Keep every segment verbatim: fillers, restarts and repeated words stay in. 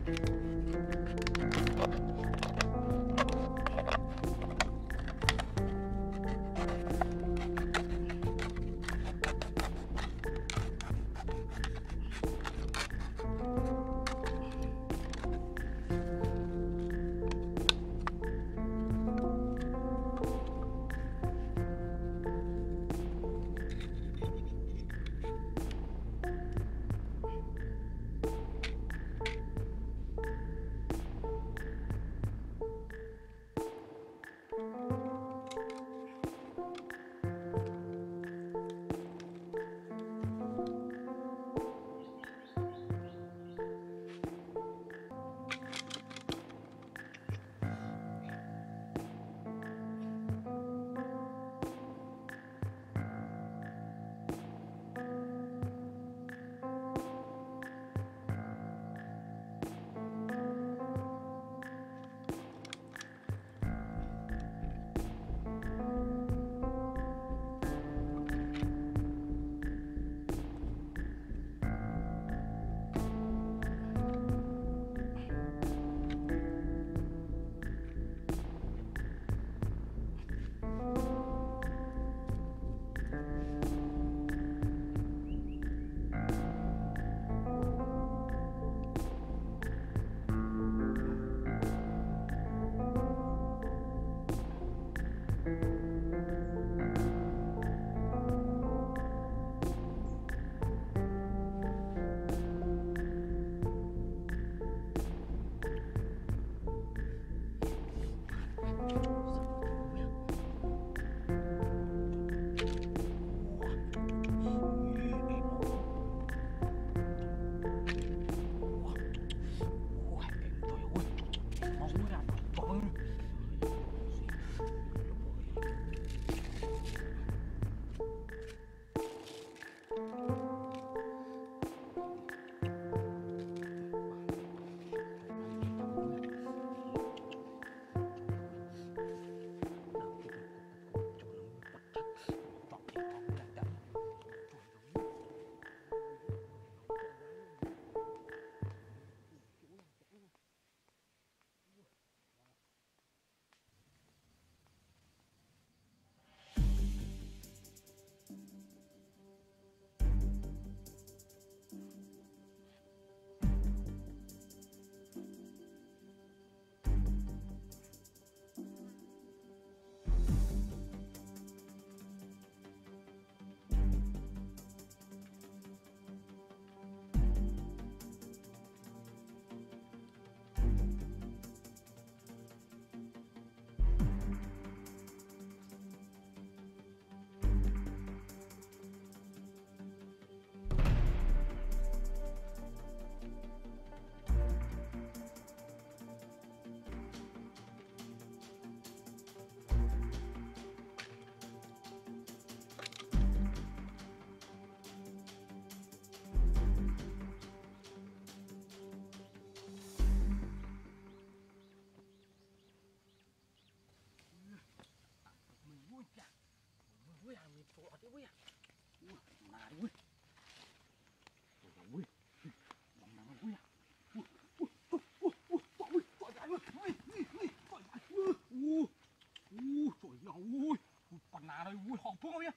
ui họ phương không nhá,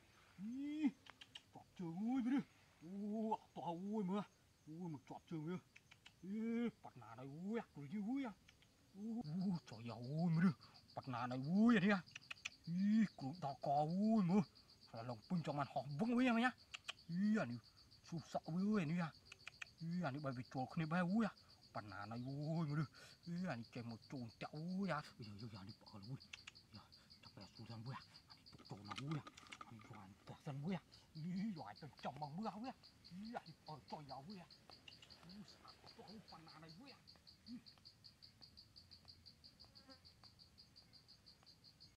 chọt trường ui mới được, ui tòa ui mưa, ui một chọt trường nữa, bật nà này ui à, cười như ui à, ui trời ơi mới được, bật nà này ui à đi à, cười to cò ui mưa, là lòng pin trong màn họ vững ui em nhá, anh đi sụp sọ ui anh đi à, anh đi bay về chuột này bay ui à, bật nà này ui mới được, anh đi kèm một chuồng chậu ui à, bây giờ giờ đi bỏ ui, chắc là sụp sang ui à. Chỗ nào vui à, anh doan tỏa dân vui à, doan tỏa chồng bằng mưa vui à, anh ở tròi nào vui à.